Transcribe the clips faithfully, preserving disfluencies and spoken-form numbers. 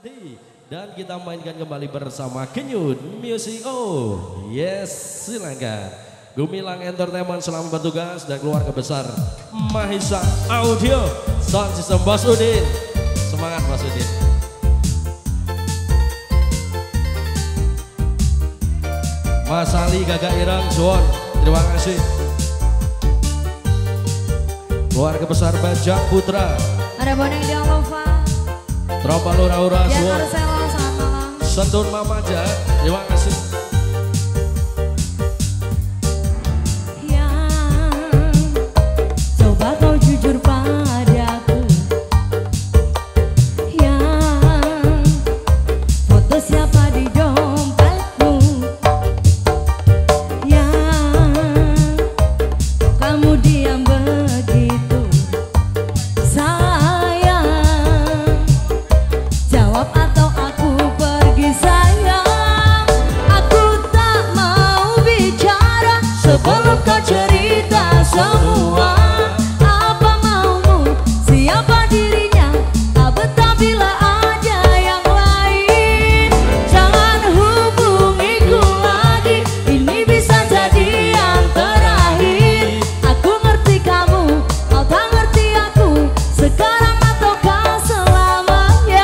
Dan kita mainkan kembali bersama Kenyut Music. Oh yes, silakan. Gumilang Entertainment selamat bertugas dan keluarga besar Mahisa Audio Sound System Bos Udin. Semangat Bos Udin. Mas Ali Gaga Irang Suwon, terima kasih. Keluarga besar Bajang Putra. Ada Boneng Dialova. Trompa Lura Ura Suwon. Sendun Mamaja, terima kasih. Sebelum kau cerita semua, apa maumu, siapa dirinya, tak betah bila ada yang lain. Jangan hubungiku lagi, ini bisa jadi yang terakhir. Aku ngerti kamu, kau tak ngerti aku, sekarang ataukah selamanya.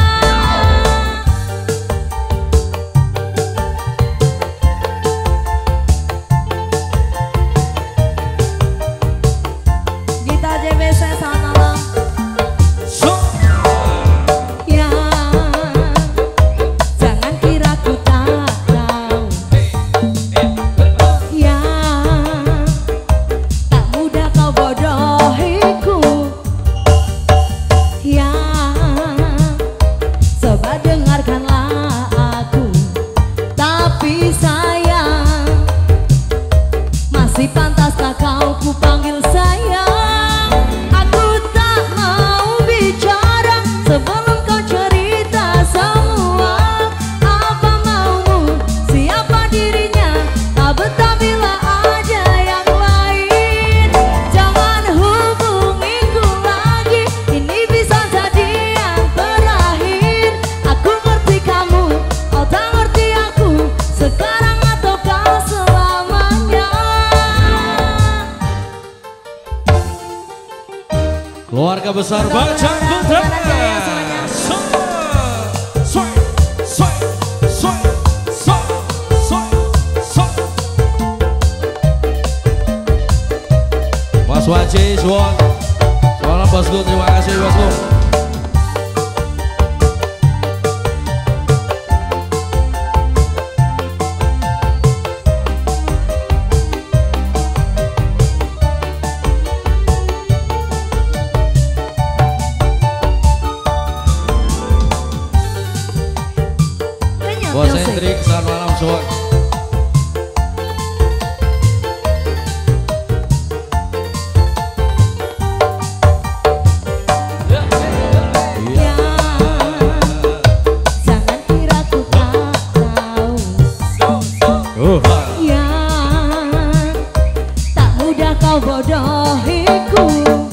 Pantaskah kau ku panggil sayang? Aku tak mau bicara sebelum kau cerita semua. Apa maumu, siapa dirinya, tak betah bila ada yang lain. Jangan hubungiku lagi, ini bisa jadi yang terakhir. Aku ngerti kamu, kau tak ngerti aku, sekarang ataukah selamanya. Keluarga besar Bajang Putra. Mas Waji Suwon, selamat bosku, terima kasih bosku. Bos Hendrik, selamat malam Suwon. Jangan kira ku tak tahu, ya tak mudah kau bodohiku.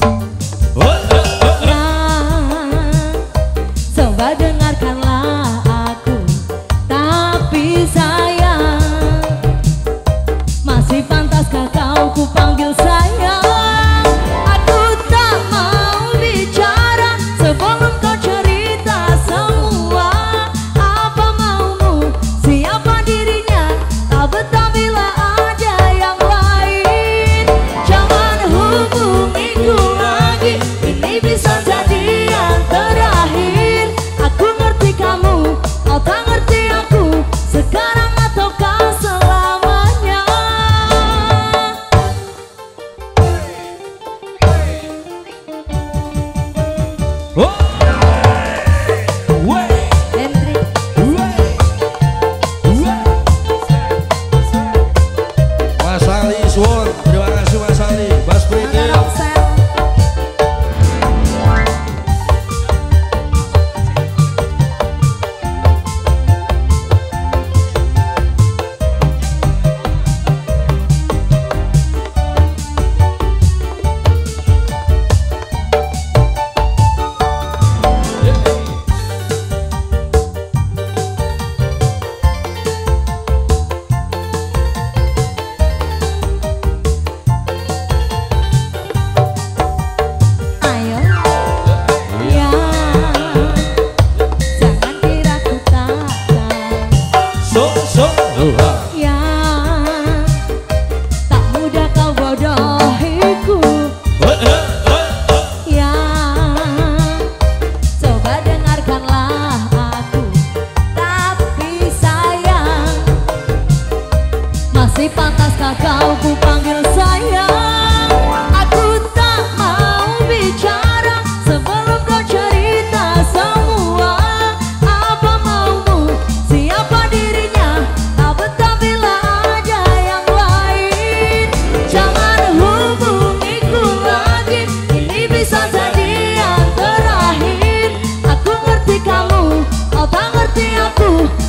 Coba dengarkanlah aku, tapi sayang, masih pantaskah kau ku panggil sayang? Aku tak mau bicara sebelum kau cerita semua. Apa maumu, siapa dirinya, tak betah bila ada yang lain. Jangan hubungiku lagi, ini bisa jadi yang terakhir. Aku ngerti kamu, kau tak ngerti aku, sekarang ataukah selamanya. hati aku